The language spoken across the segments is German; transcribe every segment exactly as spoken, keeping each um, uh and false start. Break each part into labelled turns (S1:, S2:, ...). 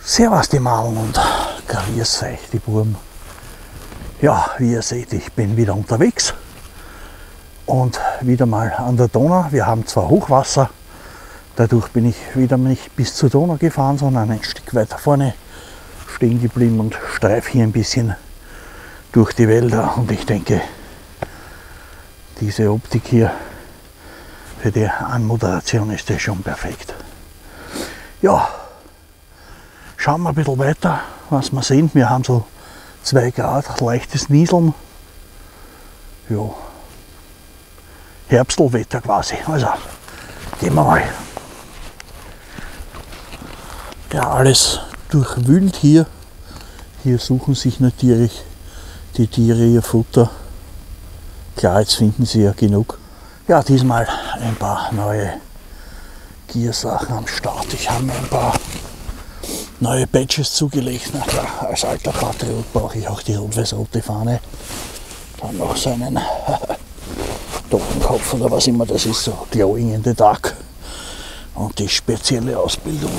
S1: Servus die Mauern und grüß euch die Buben. Ja, wie ihr seht, ich bin wieder unterwegs und wieder mal an der Donau. Wir haben zwar Hochwasser, dadurch bin ich wieder nicht bis zur Donau gefahren, sondern ein Stück weiter vorne stehen geblieben und streife hier ein bisschen durch die Wälder. Und ich denke, diese Optik hier für die Anmoderation ist ja schon perfekt. Ja, schauen wir ein bisschen weiter, was wir sehen. Wir haben so zwei Grad, leichtes Nieseln. Ja, Herbstelwetter quasi. Also, gehen wir mal. Ja, alles durchwühlt hier. Hier suchen sich natürlich die Tiere ihr Futter. Klar, jetzt finden sie ja genug. Ja, diesmal ein paar neue Giersachen am Start. Ich habe mir ein paar neue Badges zugelegt. Na klar, als alter Patriot brauche ich auch die rot-weiß-rote Fahne. Dann noch so einen Totenkopf oder was immer das ist, so Glowing in the Dark. Und die spezielle Ausbildung,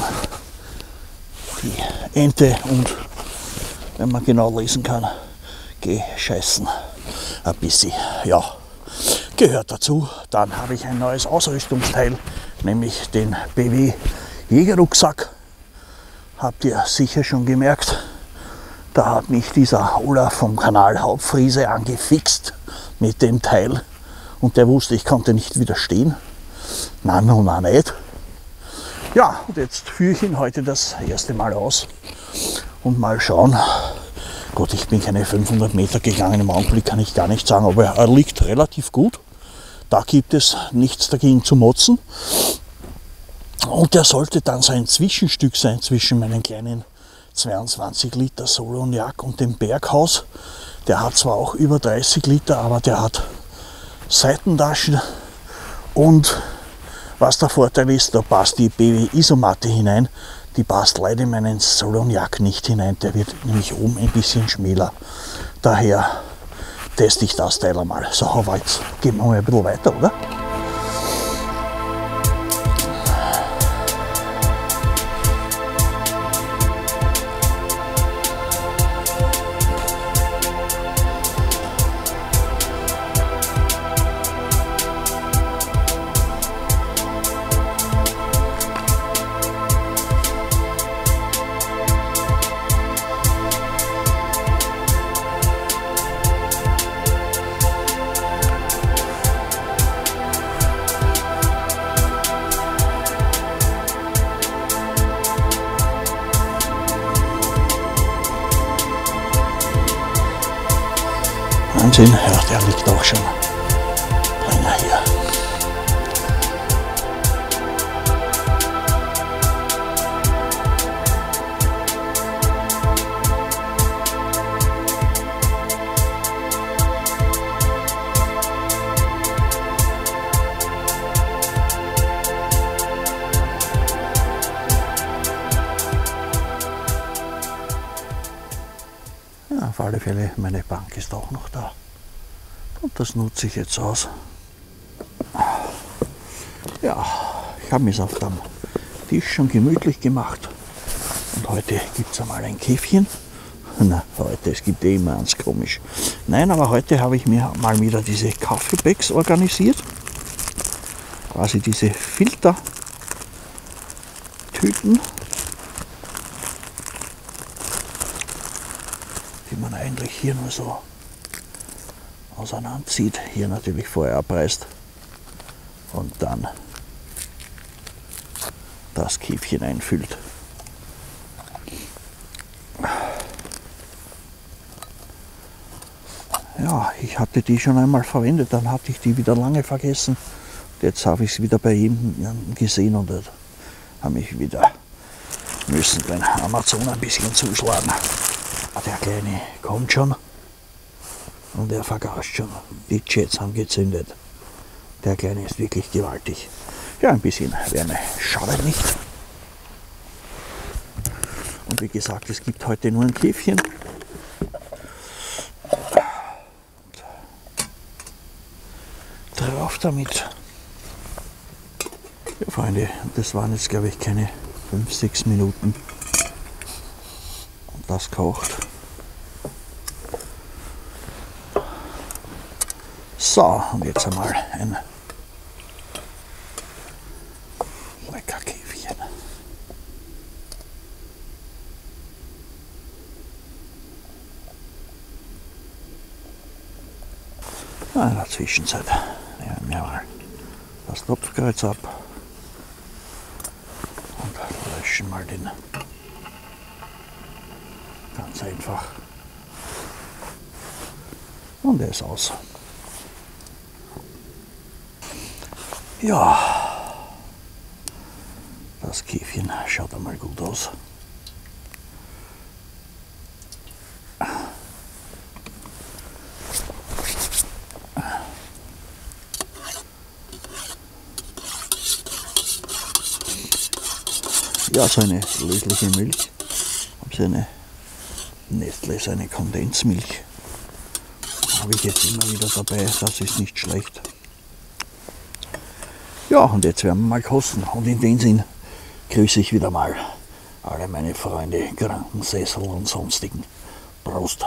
S1: die Ente und, wenn man genau lesen kann, geh scheißen ein bisschen. Ja, gehört dazu. Dann habe ich ein neues Ausrüstungsteil, nämlich den B W Jägerrucksack. Habt ihr sicher schon gemerkt, da hat mich dieser Olaf vom Kanal Hauptfriese angefixt mit dem Teil und der wusste, ich konnte nicht widerstehen. Nein, nun auch nicht. Ja, und jetzt führe ich ihn heute das erste Mal aus und mal schauen. Gott, ich bin keine fünfhundert Meter gegangen, im Augenblick kann ich gar nicht sagen, aber er liegt relativ gut. Da gibt es nichts dagegen zu motzen. Und der sollte dann so ein Zwischenstück sein zwischen meinen kleinen zweiundzwanzig Liter Soloniac und dem Berghaus. Der hat zwar auch über dreißig Liter, aber der hat Seitentaschen. Und was der Vorteil ist, da passt die B W Isomatte hinein. Die passt leider in meinen Soloniac nicht hinein. Der wird nämlich oben ein bisschen schmäler. Daher teste ich das Teil einmal. So, aber jetzt gehen wir mal ein bisschen weiter, oder? Wahnsinn, ja, der liegt auch schon länger hier. Ja, auf alle Fälle, meine Bank ist auch noch da. Und das nutze ich jetzt aus. Ja, ich habe mich auf dem Tisch schon gemütlich gemacht. Und heute gibt es einmal ein Käffchen. Na, heute, es gibt eh immer eins, komisch. Nein, aber heute habe ich mir mal wieder diese Kaffeebags organisiert. Quasi diese Filtertüten. Die man eigentlich hier nur so auseinanderzieht, hier natürlich vorher abreißt und dann das Käfchen einfüllt. Ja, ich hatte die schon einmal verwendet, dann hatte ich die wieder lange vergessen. Jetzt habe ich es wieder bei ihm gesehen und habe mich wieder müssen beim Amazon ein bisschen zuschlagen. Der Kleine kommt schon. Und er vergaßt schon. Die Jets haben gezündet. Der Kleine ist wirklich gewaltig. Ja, ein bisschen Wärme schadet nicht. Und wie gesagt, es gibt heute nur ein Käfchen. Drauf damit. Ja, Freunde, das waren jetzt glaube ich keine fünf, sechs Minuten. das kocht. So, und jetzt einmal ein lecker Käfchen. In der Zwischenzeit nehmen wir mal das Topfkreuz ab und löschen mal den. Ganz einfach. Und er ist aus. Ja, das Käfchen schaut einmal gut aus. Ja, so eine lösliche Milch. Habe so eine Nestle, so eine Kondensmilch. Habe ich jetzt immer wieder dabei, das ist nicht schlecht. Ja, und jetzt werden wir mal kosten. Und in dem Sinn grüße ich wieder mal alle meine Freunde, Krankensessel und sonstigen. Prost!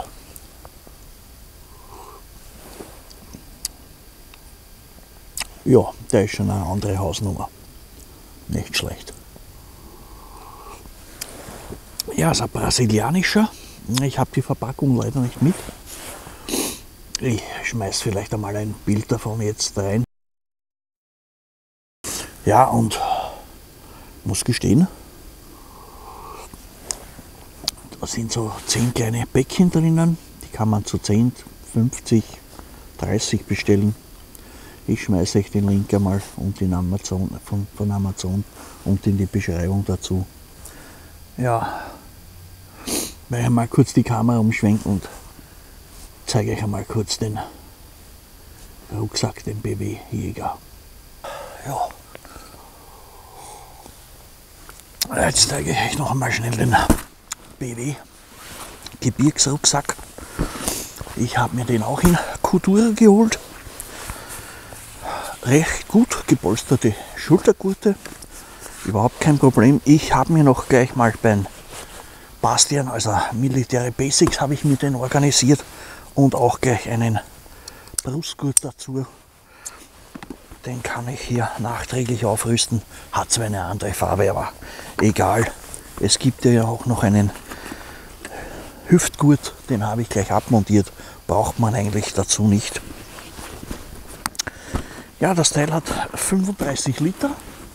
S1: Ja, der ist schon eine andere Hausnummer. Nicht schlecht. Ja, ist ein brasilianischer. Ich habe die Verpackung leider nicht mit. Ich schmeiß vielleicht einmal ein Bild davon jetzt rein. Ja, und muss gestehen, da sind so zehn kleine Päckchen drinnen. Die kann man zu zehn, fünfzig, dreißig bestellen. Ich schmeiße euch den Link einmal und in Amazon, von, von Amazon und in die Beschreibung dazu. Ja, werde ich mal kurz die Kamera umschwenken und zeige euch einmal kurz den Rucksack, den B W Jäger. Ja. Jetzt zeige ich euch noch einmal schnell den B W Gebirgsrucksack. Ich habe mir den auch in Couture geholt. Recht gut gepolsterte Schultergurte, überhaupt kein Problem. Ich habe mir noch gleich mal beim Bastian, also Military Basics, habe ich mir den organisiert und auch gleich einen Brustgurt dazu. Den kann ich hier nachträglich aufrüsten. Hat zwar eine andere Farbe, aber egal. Es gibt ja auch noch einen Hüftgurt, den habe ich gleich abmontiert. Braucht man eigentlich dazu nicht. Ja, das Teil hat fünfunddreißig Liter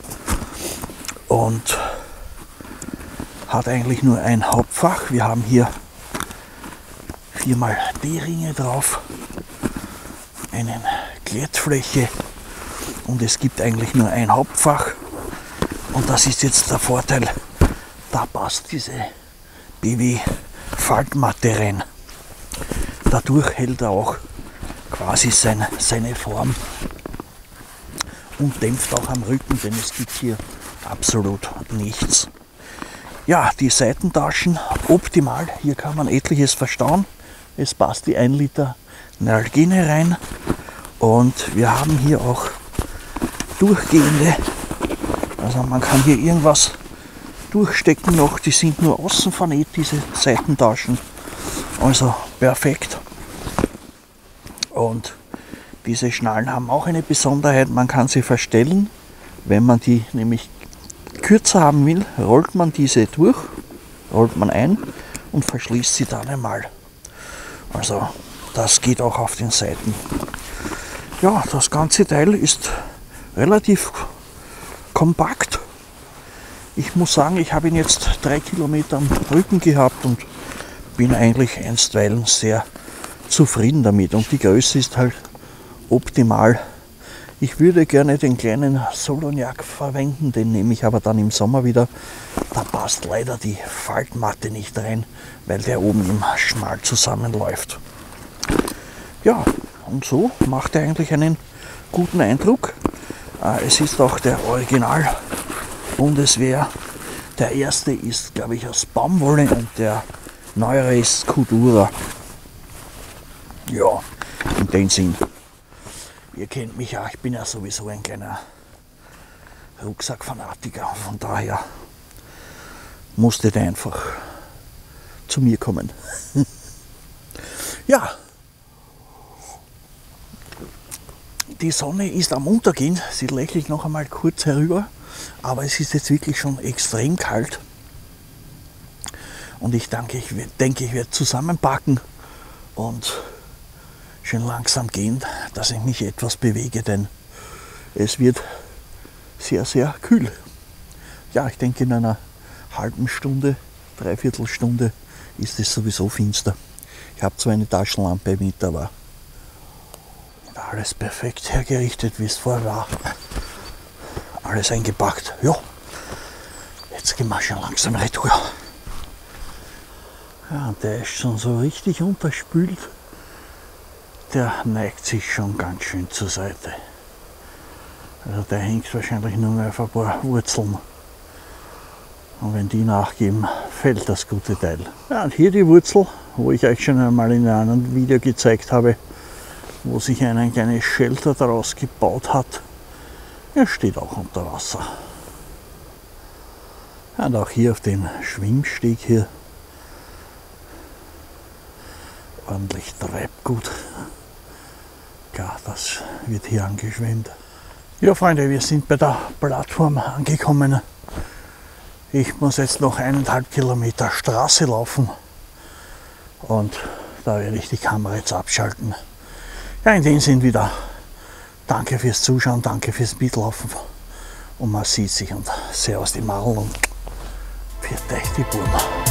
S1: und hat eigentlich nur ein Hauptfach. Wir haben hier viermal D-Ringe drauf, eine Glättfläche und es gibt eigentlich nur ein Hauptfach. Und das ist jetzt der Vorteil, da passt diese B W Faltmatte rein. Dadurch hält er auch quasi sein, seine Form und dämpft auch am Rücken, denn es gibt hier absolut nichts. Ja, die Seitentaschen optimal, hier kann man etliches verstauen. Es passt die ein Liter Nalgene rein und wir haben hier auch durchgehende, also man kann hier irgendwas durchstecken noch, die sind nur außen vernäht, diese Seitentaschen, also perfekt. Und diese Schnallen haben auch eine Besonderheit, man kann sie verstellen. Wenn man die nämlich kürzer haben will, rollt man diese durch, rollt man ein und verschließt sie dann einmal. Also das geht auch auf den Seiten. Ja, das ganze Teil ist relativ kompakt. Ich muss sagen, ich habe ihn jetzt drei Kilometer am Rücken gehabt und bin eigentlich einstweilen sehr zufrieden damit. Und die Größe ist halt optimal. Ich würde gerne den kleinen Soloniac verwenden, den nehme ich aber dann im Sommer wieder. Da passt leider die Faltmatte nicht rein, weil der oben immer schmal zusammenläuft. Ja, und so macht er eigentlich einen guten Eindruck. Es ist auch der Original Bundeswehr. Der erste ist, glaube ich, aus Baumwolle und der neuere ist Couture. Ja, in dem Sinn. Ihr kennt mich ja, ich bin ja sowieso ein kleiner Rucksackfanatiker. Von daher musste der einfach zu mir kommen. Ja, die Sonne ist am Untergehen, sie lächelt noch einmal kurz herüber, aber es ist jetzt wirklich schon extrem kalt. Und ich denke, ich, denke, ich werde zusammenpacken und schön langsam gehen, dass ich mich etwas bewege, denn es wird sehr, sehr kühl. Ja, ich denke, in einer halben Stunde, dreiviertel Stunde ist es sowieso finster. Ich habe zwar eine Taschenlampe mit, aber alles perfekt hergerichtet, wie es vorher war. Alles eingepackt. Ja, jetzt gehen wir schon langsam retour. Ja, der ist schon so richtig unterspült. Der neigt sich schon ganz schön zur Seite. Also der hängt wahrscheinlich nur mehr auf ein paar Wurzeln. Und wenn die nachgeben, fällt das gute Teil. Ja, und hier die Wurzel, wo ich euch schon einmal in einem anderen Video gezeigt habe, wo sich ein kleines Shelter daraus gebaut hat. Er steht auch unter Wasser. Und auch hier auf den Schwimmsteg hier ordentlich Treibgut. Klar, das wird hier angeschwemmt. Ja, Freunde, wir sind bei der Plattform angekommen. Ich muss jetzt noch eineinhalb Kilometer Straße laufen und da werde ich die Kamera jetzt abschalten. Ja, in dem Sinn wieder danke fürs Zuschauen, danke fürs Mitlaufen und man sieht sich und servus die Marl und pfiat euch die Burma.